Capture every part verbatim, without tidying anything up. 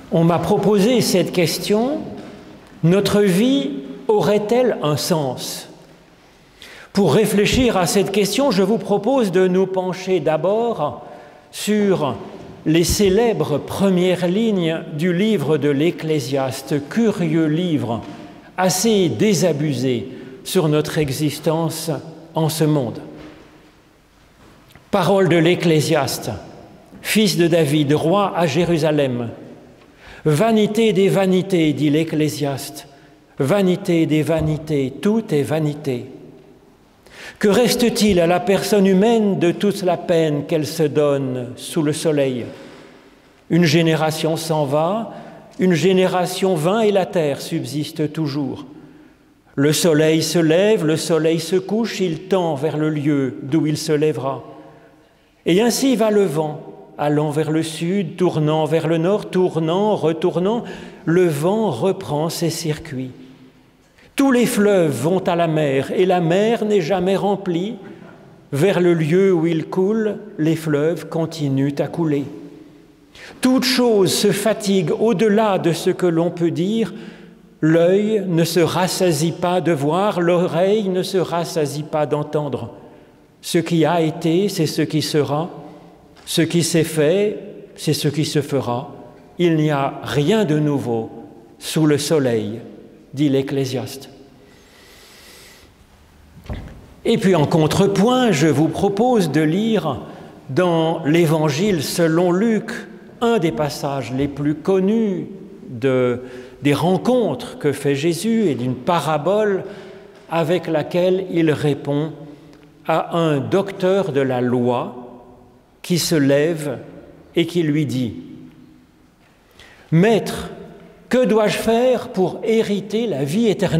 On m'a proposé cette question, notre vie aurait-elle un sens? Pour réfléchir à cette question, je vous propose de nous pencher d'abord sur les célèbres premières lignes du livre de l'Ecclésiaste, curieux livre, assez désabusé sur notre existence en ce monde. Parole de l'Ecclésiaste, fils de David, roi à Jérusalem. Vanité des vanités, dit l'Ecclésiaste, vanité des vanités, tout est vanité. Que reste-t-il à la personne humaine de toute la peine qu'elle se donne sous le soleil? Une génération s'en va, une génération vint et la terre subsiste toujours. Le soleil se lève, le soleil se couche, il tend vers le lieu d'où il se lèvera. Et ainsi va le vent, allant vers le sud, tournant vers le nord, tournant, retournant, le vent reprend ses circuits. Tous les fleuves vont à la mer, et la mer n'est jamais remplie. Vers le lieu où ils coulent, les fleuves continuent à couler. Toute chose se fatigue au-delà de ce que l'on peut dire. L'œil ne se rassasie pas de voir, l'oreille ne se rassasie pas d'entendre. Ce qui a été, c'est ce qui sera. Ce qui s'est fait, c'est ce qui se fera. Il n'y a rien de nouveau sous le soleil, dit l'Ecclésiaste. Et puis en contrepoint, je vous propose de lire dans l'Évangile selon Luc, un des passages les plus connus de, des rencontres que fait Jésus et d'une parabole avec laquelle il répond à un docteur de la loi qui se lève et qui lui dit « Maître, que dois-je faire pour hériter la vie éternelle ?»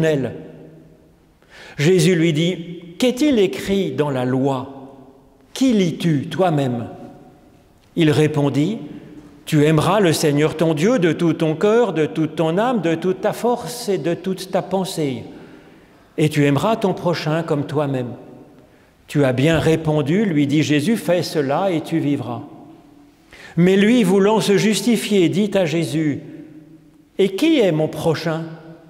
Jésus lui dit « Qu'est-il écrit dans la loi? Qui lis-tu toi-même » Il répondit « Tu aimeras le Seigneur ton Dieu de tout ton cœur, de toute ton âme, de toute ta force et de toute ta pensée. Et tu aimeras ton prochain comme toi-même. Tu as bien répondu, lui dit Jésus, fais cela et tu vivras. » Mais lui, voulant se justifier, dit à Jésus « Et qui est mon prochain ?»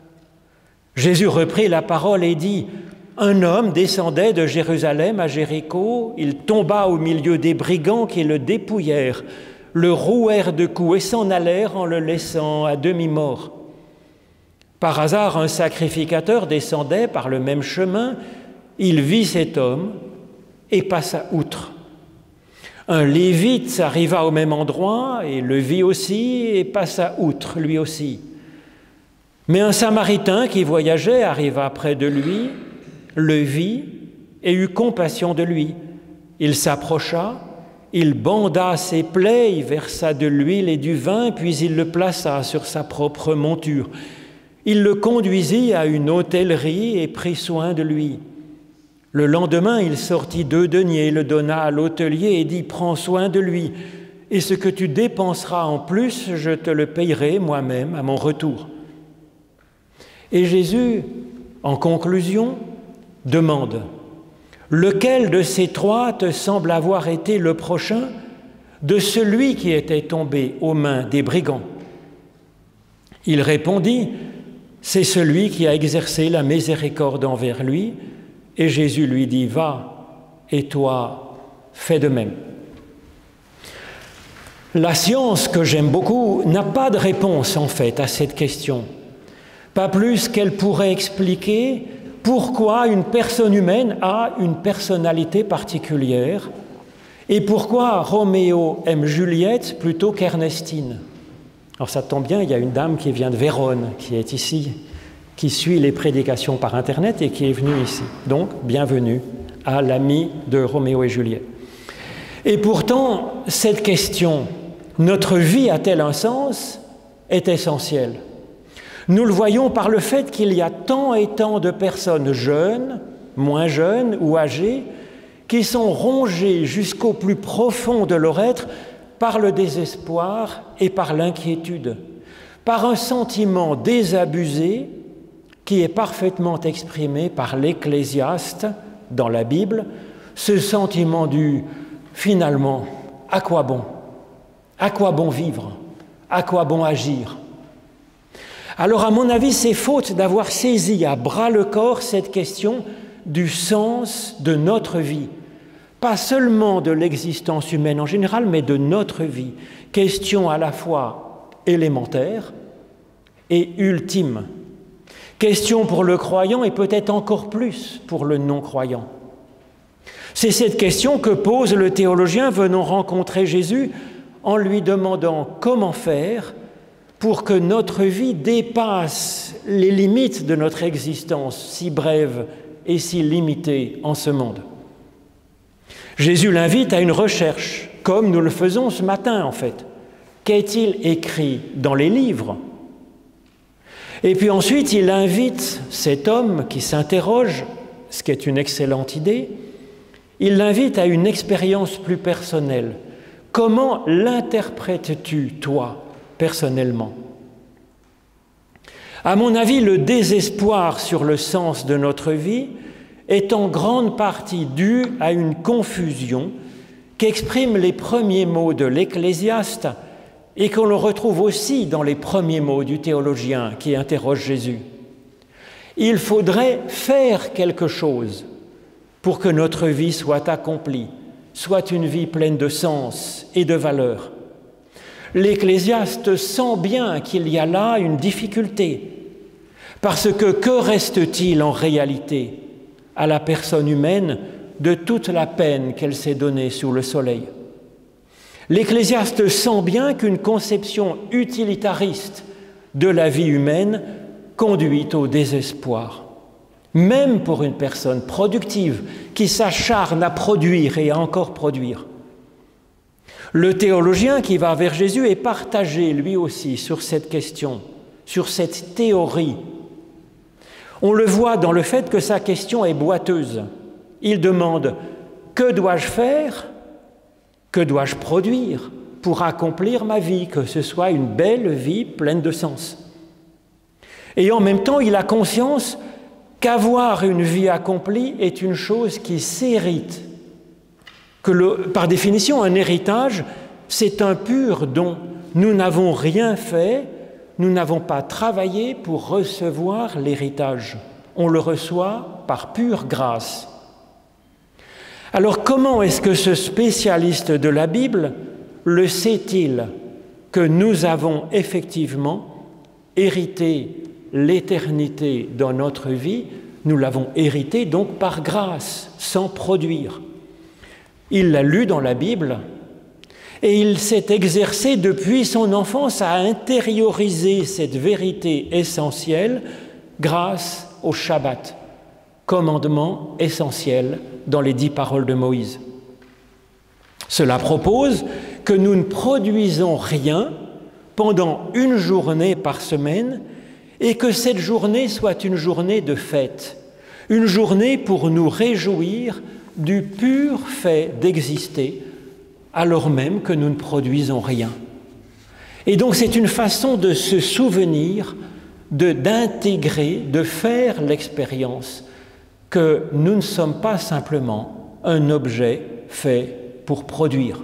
Jésus reprit la parole et dit « Un homme descendait de Jérusalem à Jéricho, il tomba au milieu des brigands qui le dépouillèrent, le rouèrent de coups et s'en allèrent en le laissant à demi-mort. Par hasard, un sacrificateur descendait par le même chemin, il vit cet homme et passa outre. Un Lévite arriva au même endroit et le vit aussi et passa outre lui aussi. Mais un Samaritain qui voyageait arriva près de lui, le vit et eut compassion de lui. Il s'approcha, il banda ses plaies, il versa de l'huile et du vin, puis il le plaça sur sa propre monture. Il le conduisit à une hôtellerie et prit soin de lui. Le lendemain, il sortit deux deniers, le donna à l'hôtelier et dit « Prends soin de lui, et ce que tu dépenseras en plus, je te le payerai moi-même à mon retour. » Et Jésus, en conclusion, demande « Lequel de ces trois te semble avoir été le prochain de celui qui était tombé aux mains des brigands ?» Il répondit « C'est celui qui a exercé la miséricorde envers lui. » Et Jésus lui dit « Va, et toi, fais de même. » La science, que j'aime beaucoup, n'a pas de réponse en fait à cette question. Pas plus qu'elle pourrait expliquer pourquoi une personne humaine a une personnalité particulière et pourquoi Roméo aime Juliette plutôt qu'Ernestine. Alors ça tombe bien, il y a une dame qui vient de Vérone, qui est ici, qui suit les prédications par Internet et qui est venue ici. Donc, bienvenue à l'ami de Roméo et Juliette. Et pourtant, cette question, notre vie a-t-elle un sens, est essentielle. Nous le voyons par le fait qu'il y a tant et tant de personnes jeunes, moins jeunes ou âgées, qui sont rongées jusqu'au plus profond de leur être par le désespoir et par l'inquiétude, par un sentiment désabusé qui est parfaitement exprimé par l'Ecclésiaste dans la Bible, ce sentiment du « finalement, à quoi bon ? À quoi bon vivre ? À quoi bon agir? Alors, à mon avis, c'est faute d'avoir saisi à bras-le-corps cette question du sens de notre vie. Pas seulement de l'existence humaine en général, mais de notre vie. Question à la fois élémentaire et ultime. Question pour le croyant et peut-être encore plus pour le non-croyant. C'est cette question que pose le théologien venant rencontrer Jésus en lui demandant comment faire pour que notre vie dépasse les limites de notre existence si brève et si limitée en ce monde. Jésus l'invite à une recherche, comme nous le faisons ce matin en fait. Qu'est-il écrit dans les livres? Et puis ensuite, il invite cet homme qui s'interroge, ce qui est une excellente idée, il l'invite à une expérience plus personnelle. Comment l'interprètes-tu, toi, personnellement? À mon avis, le désespoir sur le sens de notre vie est en grande partie dû à une confusion qu'expriment les premiers mots de l'Ecclésiaste et qu'on le retrouve aussi dans les premiers mots du théologien qui interroge Jésus. Il faudrait faire quelque chose pour que notre vie soit accomplie, soit une vie pleine de sens et de valeur. L'Ecclésiaste sent bien qu'il y a là une difficulté, parce que que reste-t-il en réalité à la personne humaine de toute la peine qu'elle s'est donnée sous le soleil? L'Ecclésiaste sent bien qu'une conception utilitariste de la vie humaine conduit au désespoir, même pour une personne productive qui s'acharne à produire et à encore produire. Le théologien qui va vers Jésus est partagé lui aussi sur cette question, sur cette théorie. On le voit dans le fait que sa question est boiteuse. Il demande « Que dois-je faire ? Que dois-je produire pour accomplir ma vie, que ce soit une belle vie pleine de sens ?» Et en même temps, il a conscience qu'avoir une vie accomplie est une chose qui s'hérite. Que le, par définition, un héritage, c'est un pur don. Nous n'avons rien fait, nous n'avons pas travaillé pour recevoir l'héritage. On le reçoit par pure grâce. Alors comment est-ce que ce spécialiste de la Bible le sait-il que nous avons effectivement hérité l'éternité dans notre vie? Nous l'avons hérité donc par grâce, sans produire. Il l'a lu dans la Bible et il s'est exercé depuis son enfance à intérioriser cette vérité essentielle grâce au Shabbat, commandement essentiel dans les dix paroles de Moïse. Cela propose que nous ne produisons rien pendant une journée par semaine et que cette journée soit une journée de fête, une journée pour nous réjouir du pur fait d'exister alors même que nous ne produisons rien. Et donc c'est une façon de se souvenir, de, d'intégrer, de faire l'expérience que nous ne sommes pas simplement un objet fait pour produire.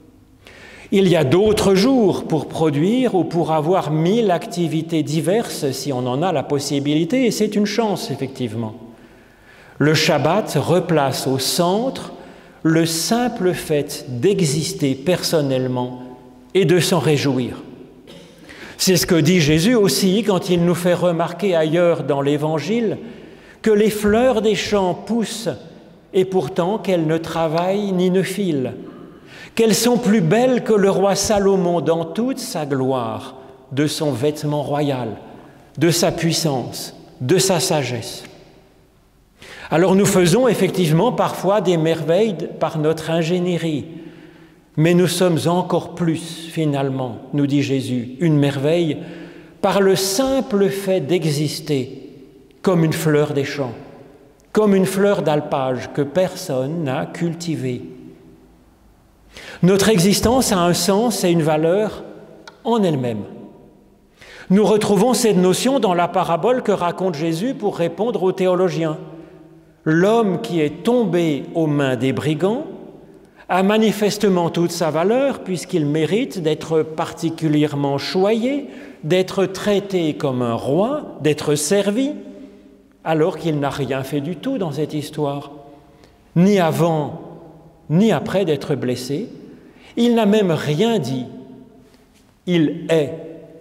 Il y a d'autres jours pour produire ou pour avoir mille activités diverses si on en a la possibilité, et c'est une chance effectivement. Le Shabbat replace au centre le simple fait d'exister personnellement et de s'en réjouir. C'est ce que dit Jésus aussi quand il nous fait remarquer ailleurs dans l'Évangile que les fleurs des champs poussent et pourtant qu'elles ne travaillent ni ne filent, qu'elles sont plus belles que le roi Salomon dans toute sa gloire, de son vêtement royal, de sa puissance, de sa sagesse. Alors nous faisons effectivement parfois des merveilles par notre ingénierie, mais nous sommes encore plus, finalement, nous dit Jésus, une merveille par le simple fait d'exister comme une fleur des champs, comme une fleur d'alpage que personne n'a cultivée. Notre existence a un sens et une valeur en elle-même. Nous retrouvons cette notion dans la parabole que raconte Jésus pour répondre aux théologiens. L'homme qui est tombé aux mains des brigands a manifestement toute sa valeur puisqu'il mérite d'être particulièrement choyé, d'être traité comme un roi, d'être servi, alors qu'il n'a rien fait du tout dans cette histoire, ni avant, ni après d'être blessé. Il n'a même rien dit. Il est.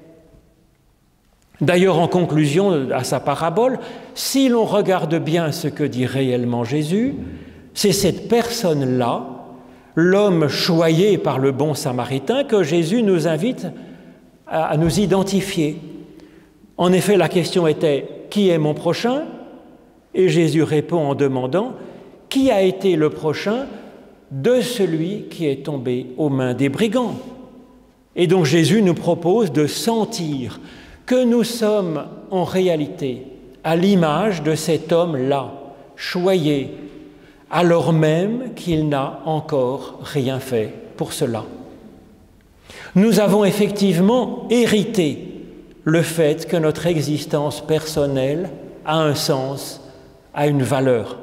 D'ailleurs, en conclusion à sa parabole, si l'on regarde bien ce que dit réellement Jésus, c'est cette personne-là, l'homme choyé par le bon Samaritain, que Jésus nous invite à, à nous identifier. En effet, la question était « Qui est mon prochain ?» Et Jésus répond en demandant « Qui a été le prochain de celui qui est tombé aux mains des brigands ?» Et donc Jésus nous propose de sentir que nous sommes en réalité à l'image de cet homme-là, choyé, alors même qu'il n'a encore rien fait pour cela. Nous avons effectivement hérité le fait que notre existence personnelle a un sens, a une valeur.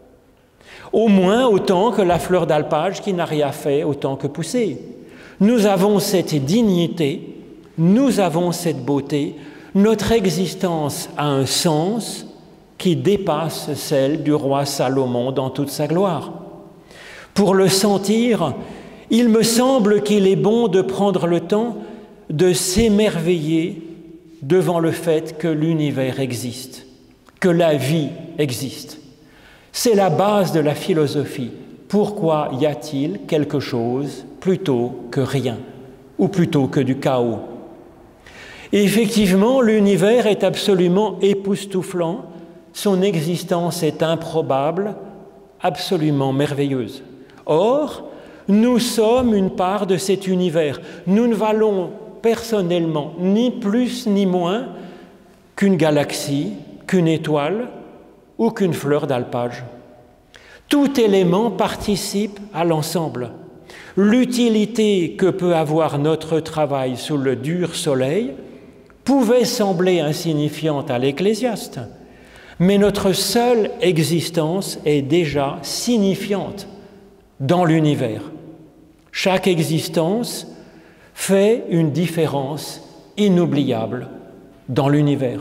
Au moins autant que la fleur d'alpage qui n'a rien fait autant que pousser. Nous avons cette dignité, nous avons cette beauté, notre existence a un sens qui dépasse celle du roi Salomon dans toute sa gloire. Pour le sentir, il me semble qu'il est bon de prendre le temps de s'émerveiller devant le fait que l'univers existe, que la vie existe. C'est la base de la philosophie. Pourquoi y a-t-il quelque chose plutôt que rien, ou plutôt que du chaos? Et effectivement, l'univers est absolument époustouflant, son existence est improbable, absolument merveilleuse. Or, nous sommes une part de cet univers. Nous ne valons personnellement ni plus ni moins qu'une galaxie, qu'une étoile ou qu'une fleur d'alpage. Tout élément participe à l'ensemble. L'utilité que peut avoir notre travail sous le dur soleil pouvait sembler insignifiante à l'Ecclésiaste, mais notre seule existence est déjà signifiante dans l'univers. Chaque existence fait une différence inoubliable dans l'univers.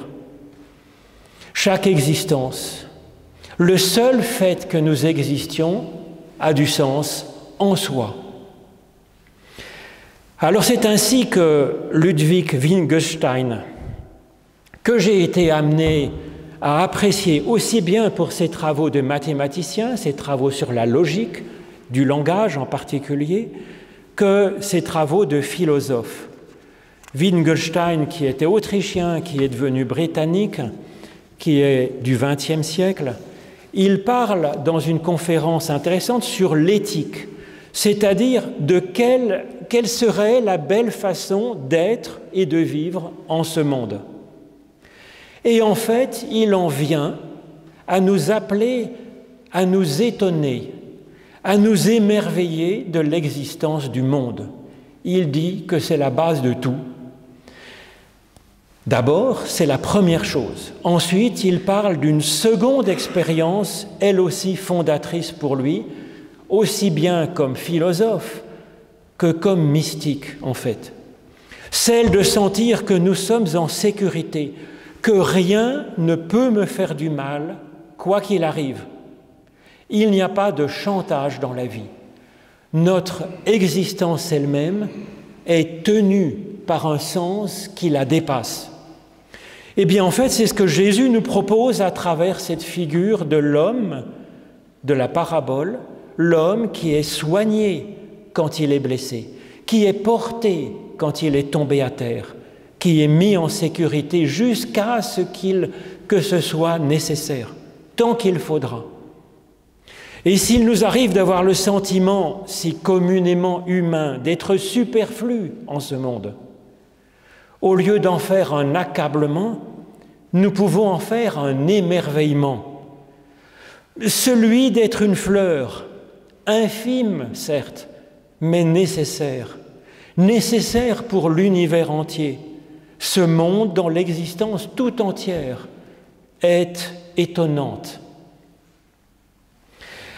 Chaque existence, le seul fait que nous existions a du sens en soi. Alors c'est ainsi que Ludwig Wittgenstein, que j'ai été amené à apprécier aussi bien pour ses travaux de mathématicien, ses travaux sur la logique, du langage en particulier, que ses travaux de philosophe. Wittgenstein, qui était autrichien, qui est devenu britannique, qui est du vingtième siècle, il parle dans une conférence intéressante sur l'éthique, c'est-à-dire de quelle, quelle serait la belle façon d'être et de vivre en ce monde. Et en fait, il en vient à nous appeler, à nous étonner, à nous émerveiller de l'existence du monde. Il dit que c'est la base de tout. D'abord, c'est la première chose. Ensuite, il parle d'une seconde expérience, elle aussi fondatrice pour lui, aussi bien comme philosophe que comme mystique, en fait. Celle de sentir que nous sommes en sécurité, que rien ne peut me faire du mal, quoi qu'il arrive. Il n'y a pas de chantage dans la vie. Notre existence elle-même est tenue par un sens qui la dépasse. Eh bien, en fait, c'est ce que Jésus nous propose à travers cette figure de l'homme, de la parabole, l'homme qui est soigné quand il est blessé, qui est porté quand il est tombé à terre, qui est mis en sécurité jusqu'à ce qu'il, que ce soit nécessaire, tant qu'il faudra. Et s'il nous arrive d'avoir le sentiment si communément humain d'être superflu en ce monde, au lieu d'en faire un accablement, nous pouvons en faire un émerveillement. Celui d'être une fleur, infime certes, mais nécessaire, nécessaire pour l'univers entier. Ce monde dont l'existence tout entière est étonnante.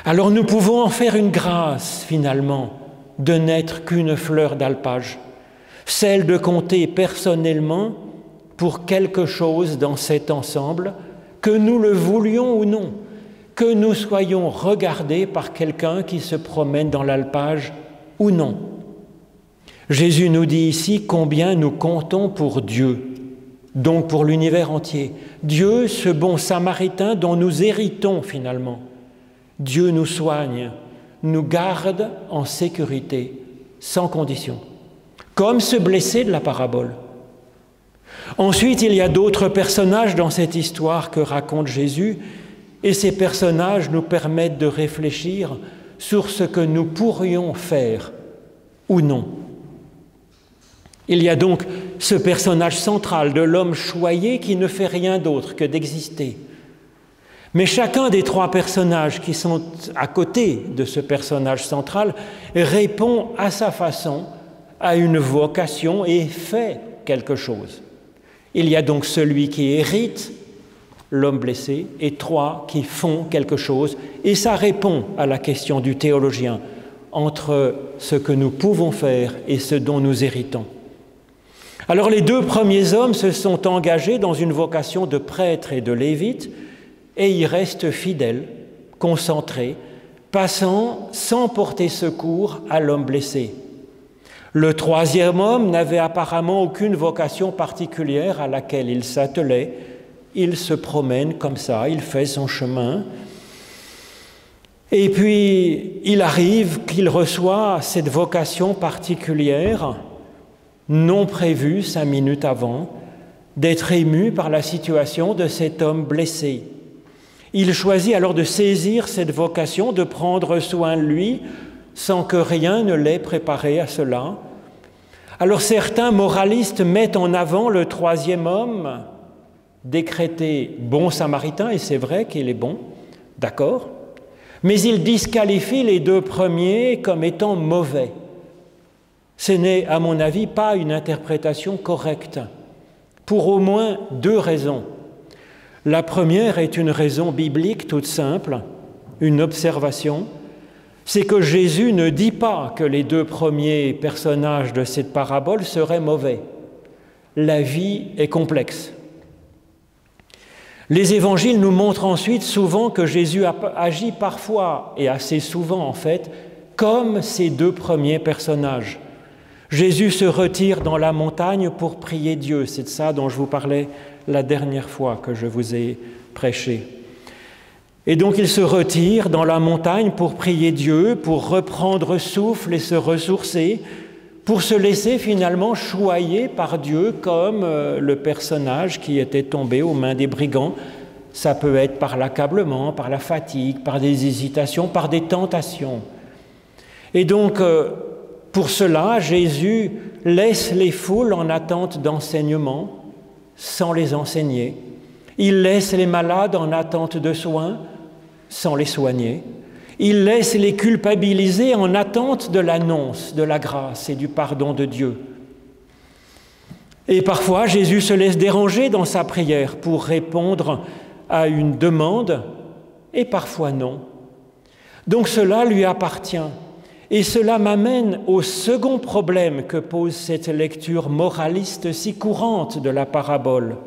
Alors nous pouvons en faire une grâce, finalement, de n'être qu'une fleur d'alpage, celle de compter personnellement pour quelque chose dans cet ensemble, que nous le voulions ou non, que nous soyons regardés par quelqu'un qui se promène dans l'alpage ou non. Jésus nous dit ici combien nous comptons pour Dieu, donc pour l'univers entier. Dieu, ce bon samaritain dont nous héritons finalement. Dieu nous soigne, nous garde en sécurité, sans condition, comme ce blessé de la parabole. Ensuite, il y a d'autres personnages dans cette histoire que raconte Jésus, et ces personnages nous permettent de réfléchir sur ce que nous pourrions faire ou non. Il y a donc ce personnage central de l'homme choyé qui ne fait rien d'autre que d'exister. Mais chacun des trois personnages qui sont à côté de ce personnage central répond à sa façon à une vocation et fait quelque chose. Il y a donc celui qui hérite, l'homme blessé, et trois qui font quelque chose. Et ça répond à la question du théologien entre ce que nous pouvons faire et ce dont nous héritons. Alors les deux premiers hommes se sont engagés dans une vocation de prêtre et de lévite et y restent fidèles, concentrés, passant sans porter secours à l'homme blessé. Le troisième homme n'avait apparemment aucune vocation particulière à laquelle il s'attelait. Il se promène comme ça, il fait son chemin. Et puis, il arrive qu'il reçoit cette vocation particulière, non prévue cinq minutes avant, d'être ému par la situation de cet homme blessé. Il choisit alors de saisir cette vocation, de prendre soin de lui, sans que rien ne l'ait préparé à cela. Alors certains moralistes mettent en avant le troisième homme, décrété bon samaritain, et c'est vrai qu'il est bon, d'accord, mais ils disqualifient les deux premiers comme étant mauvais. Ce n'est, à mon avis, pas une interprétation correcte, pour au moins deux raisons. La première est une raison biblique toute simple, une observation, c'est que Jésus ne dit pas que les deux premiers personnages de cette parabole seraient mauvais. La vie est complexe. Les évangiles nous montrent ensuite souvent que Jésus agit parfois, et assez souvent en fait, comme ces deux premiers personnages. Jésus se retire dans la montagne pour prier Dieu. C'est de ça dont je vous parlais la dernière fois que je vous ai prêché. Et donc il se retire dans la montagne pour prier Dieu, pour reprendre souffle et se ressourcer, pour se laisser finalement choyer par Dieu comme euh, le personnage qui était tombé aux mains des brigands. Ça peut être par l'accablement, par la fatigue, par des hésitations, par des tentations. Et donc, euh, pour cela, Jésus laisse les foules en attente d'enseignement, sans les enseigner. Il laisse les malades en attente de soins, sans les soigner. Il laisse les culpabiliser en attente de l'annonce de la grâce et du pardon de Dieu. Et parfois, Jésus se laisse déranger dans sa prière pour répondre à une demande, et parfois non. Donc cela lui appartient. Et cela m'amène au second problème que pose cette lecture moraliste si courante de la parabole.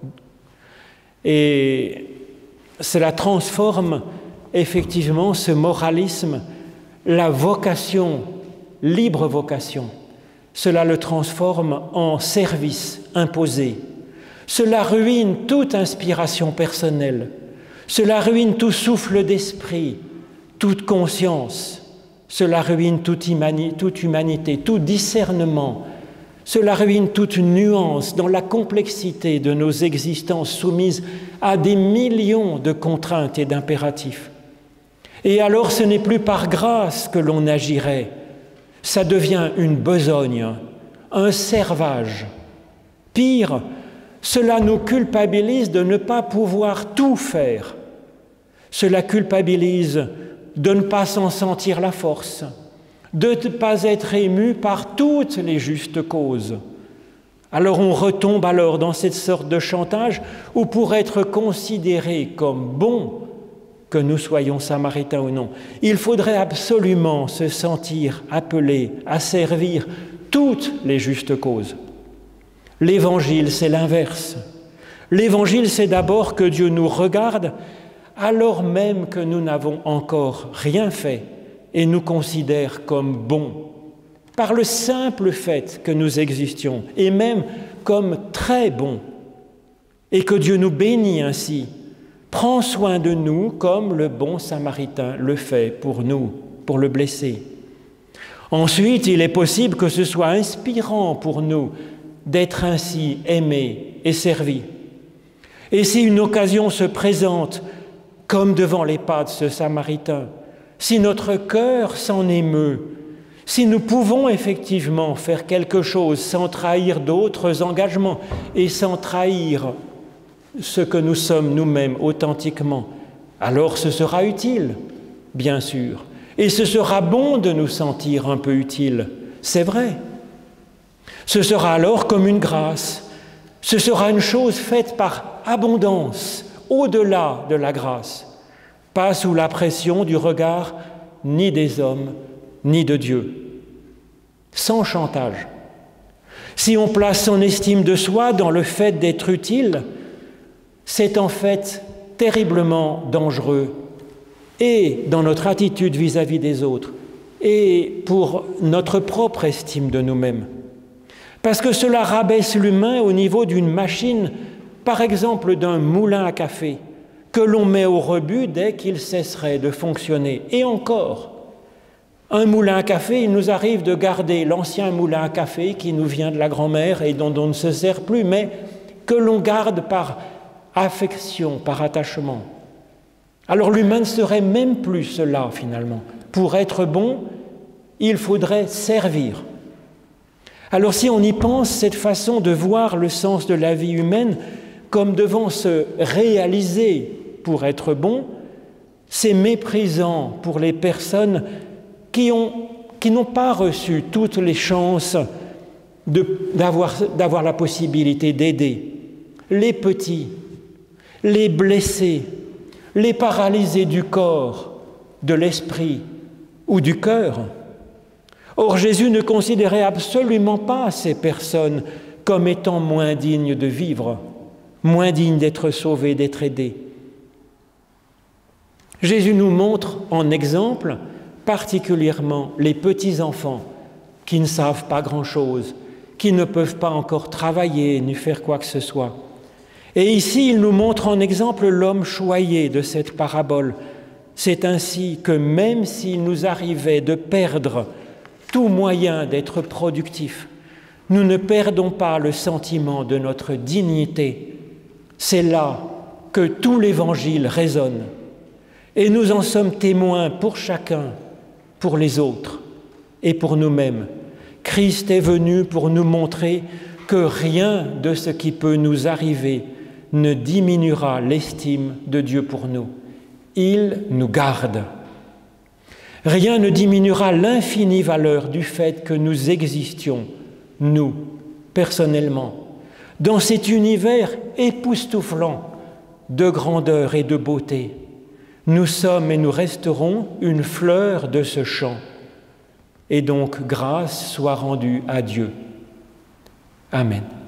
Et cela transforme effectivement ce moralisme, la vocation, libre vocation. Cela le transforme en service imposé. Cela ruine toute inspiration personnelle. Cela ruine tout souffle d'esprit, toute conscience. Cela ruine toute humanité, tout discernement. Cela ruine toute nuance dans la complexité de nos existences soumises à des millions de contraintes et d'impératifs. Et alors ce n'est plus par grâce que l'on agirait, ça devient une besogne, un servage. Pire, cela nous culpabilise de ne pas pouvoir tout faire. Cela culpabilise de ne pas s'en sentir la force, de ne pas être ému par toutes les justes causes. Alors on retombe alors dans cette sorte de chantage où pour être considéré comme bon, que nous soyons samaritains ou non. Il faudrait absolument se sentir appelé à servir toutes les justes causes. L'Évangile, c'est l'inverse. L'Évangile, c'est d'abord que Dieu nous regarde alors même que nous n'avons encore rien fait et nous considère comme bons, par le simple fait que nous existions, et même comme très bons, et que Dieu nous bénit ainsi, prend soin de nous comme le bon Samaritain le fait pour nous, pour le blessé. Ensuite, il est possible que ce soit inspirant pour nous d'être ainsi aimés et servis. Et si une occasion se présente, comme devant les pas de ce Samaritain, si notre cœur s'en émeut, si nous pouvons effectivement faire quelque chose sans trahir d'autres engagements et sans trahir ce que nous sommes nous-mêmes authentiquement, alors ce sera utile, bien sûr. Et ce sera bon de nous sentir un peu utiles, c'est vrai. Ce sera alors comme une grâce. Ce sera une chose faite par abondance, au-delà de la grâce, pas sous la pression du regard ni des hommes, ni de Dieu, sans chantage. Si on place son estime de soi dans le fait d'être utile, c'est en fait terriblement dangereux, et dans notre attitude vis-à-vis des autres, et pour notre propre estime de nous-mêmes. Parce que cela rabaisse l'humain au niveau d'une machine, par exemple d'un moulin à café, que l'on met au rebut dès qu'il cesserait de fonctionner. Et encore, un moulin à café, il nous arrive de garder l'ancien moulin à café qui nous vient de la grand-mère et dont on ne se sert plus, mais que l'on garde par affection, par attachement. Alors l'humain ne serait même plus cela finalement. Pour être bon, il faudrait servir. Alors si on y pense, cette façon de voir le sens de la vie humaine comme devant se réaliser pour être bon, c'est méprisant pour les personnes qui ont, qui n'ont pas reçu toutes les chances de, d'avoir, d'avoir la possibilité d'aider les petits, les blessés, les paralysés du corps, de l'esprit ou du cœur. Or, Jésus ne considérait absolument pas ces personnes comme étant moins dignes de vivre, moins dignes d'être sauvées, d'être aidées. Jésus nous montre en exemple particulièrement les petits-enfants qui ne savent pas grand-chose, qui ne peuvent pas encore travailler ni faire quoi que ce soit. Et ici, il nous montre en exemple l'homme choyé de cette parabole. C'est ainsi que même s'il nous arrivait de perdre tout moyen d'être productif, nous ne perdons pas le sentiment de notre dignité. C'est là que tout l'Évangile résonne. Et nous en sommes témoins pour chacun, pour les autres et pour nous-mêmes. Christ est venu pour nous montrer que rien de ce qui peut nous arriver ne diminuera l'estime de Dieu pour nous. Il nous garde. Rien ne diminuera l'infinie valeur du fait que nous existions, nous, personnellement, dans cet univers époustouflant de grandeur et de beauté. Nous sommes et nous resterons une fleur de ce champ. Et donc, grâce soit rendue à Dieu. Amen.